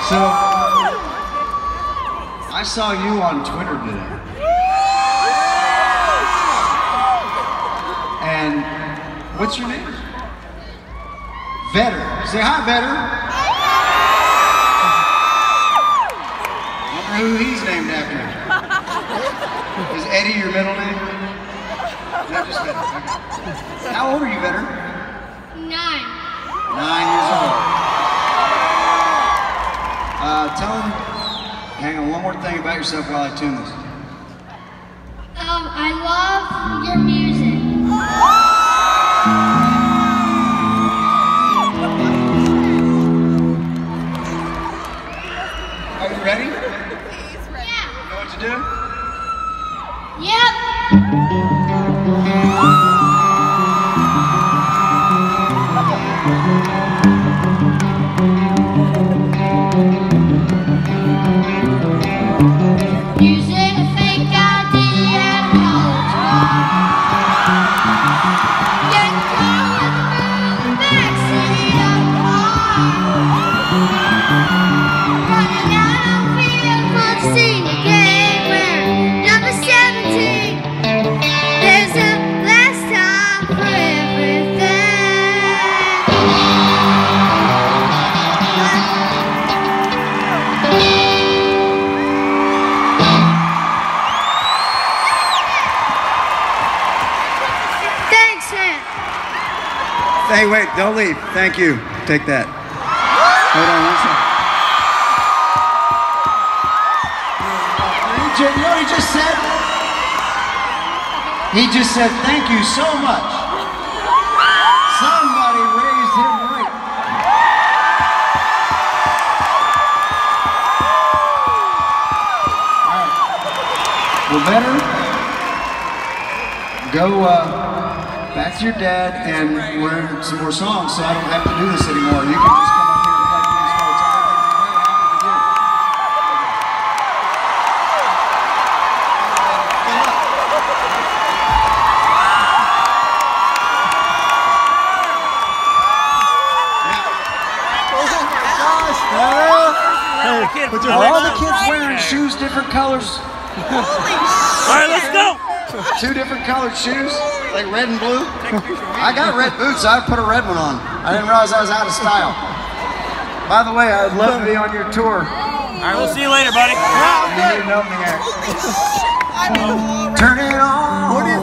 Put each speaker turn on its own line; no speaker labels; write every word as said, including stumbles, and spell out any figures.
So, I saw you on Twitter today. And what's your name? Vetter. Say hi, Vetter. I wonder who he's named after. Is Eddie your middle name? No, just Vetter. Okay. How old are you, Vetter?
Nine.
Nine years old. Uh, tell him, hang on, one more thing about yourself while I tune this.
Um, I love your music.
Are you ready?
He's ready. Yeah.
You know what to do?
Yep. Using a fake I D and college getting caught in the backseat of a car. Running out on field for the senior game where number seventeen, there's a last time for everything. Thanks, man.
Hey, wait, don't leave. Thank you. Take that. Hold on one second. You know what he just said? He just said, thank you so much. Somebody raised him right. All right. Well, better go uh, back to your dad and learn some more songs so I don't have to do this anymore. You can just come up here and play for these folks. I'm very happy with you. Are all the kids wearing shoes different colors?
All right, let's go.
Two different colored shoes, like red and blue. I got red boots, so I put a red one on. I didn't realize I was out of style. By the way, I'd love to be on your tour.
All right, we'll see you later, buddy.
You need an opening act. Turn it on.